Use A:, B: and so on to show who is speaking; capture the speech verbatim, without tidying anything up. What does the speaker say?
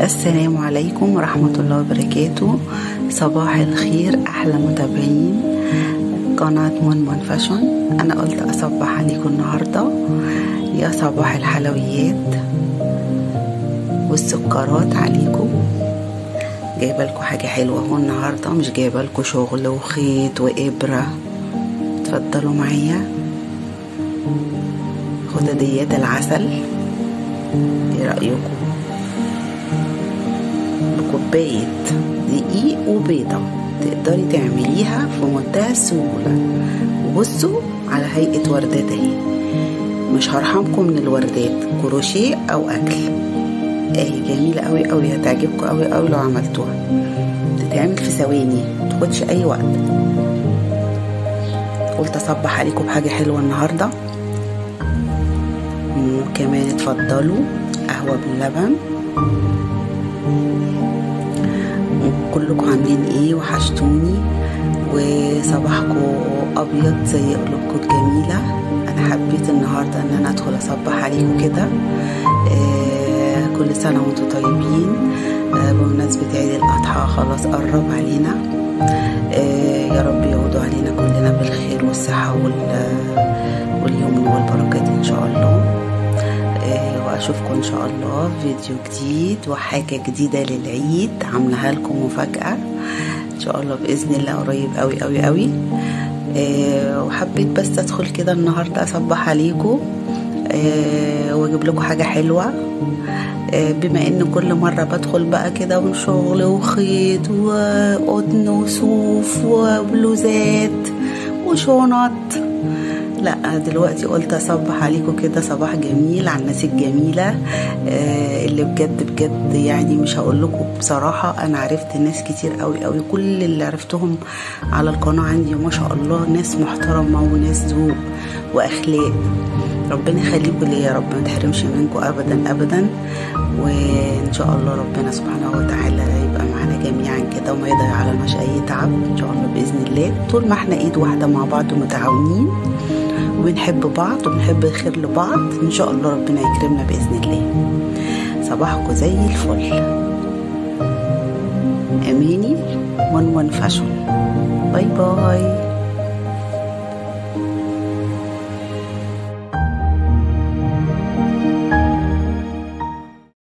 A: السلام عليكم ورحمة الله وبركاته. صباح الخير أحلى متابعين قناة منمن فاشون. أنا قلت أصبح عليكم النهاردة. يا صباح الحلويات والسكرات عليكم. جايبه لكم حاجة حلوة اهو النهاردة، مش جايبه لكم شغل وخيط وإبرة. اتفضلوا معايا. خد ديات العسل، ايه رأيكم؟ بكوباية دقيق وبيضة تقدري تعمليها في منتهى السهولة. وبصوا على هيئة وردات اهي، مش هرحمكم من الوردات، كروشيه او اكل. اهي جميلة قوي قوي، هتعجبكم قوي قوي لو عملتوها. تتعمل في ثواني، متاخدش اي وقت. قلت اصبح عليكم بحاجة حلوة النهاردة. وكمان اتفضلوا قهوة باللبن. كلكم عاملين ايه؟ وحشتوني، وصباحكم ابيض زي قلوبكم الجميله. انا حبيت النهارده ان انا ادخل اصبح عليكم كده. آه كل سنه وانتم طيبين. آه بمناسبه عيد الاضحى خلاص قرب علينا. آه يا رب يعودوا علينا كلنا بالخير والصحه واليمن والبركات ان شاء الله. واشوفكم ان شاء الله في فيديو جديد وحاجه جديده للعيد، عاملاها لكم مفاجاه ان شاء الله باذن الله قريب قوي قوي قوي. أه وحبيت بس ادخل كده النهارده اصبح عليكم. أه واجيب لكم حاجه حلوه. أه بما ان كل مره بدخل بقى كده وشغل وخيط وقطن وصوف وبلوزات وشنط، لا دلوقتي قلت اصبح عليكم كده صباح جميل على الناس الجميله آه اللي بجد بجد يعني مش هقول لكم بصراحه. انا عرفت ناس كتير قوي قوي، كل اللي عرفتهم على القناه عندي ما شاء الله ناس محترمه وناس ذوق واخلاق. ربنا يخليكم ليا يا رب، ما تحرمش منكم ابدا ابدا. وان شاء الله ربنا سبحانه وتعالى يبقى معانا جميعا كده وما يضيع عليناش اي تعب ان شاء الله باذن الله، طول ما احنا ايد واحده مع بعض ومتعاونين وبنحب بعض وبنحب الخير لبعض ان شاء الله ربنا يكرمنا باذن الله. صباحكم زي الفل. اماني منمن فاشون. باي باي.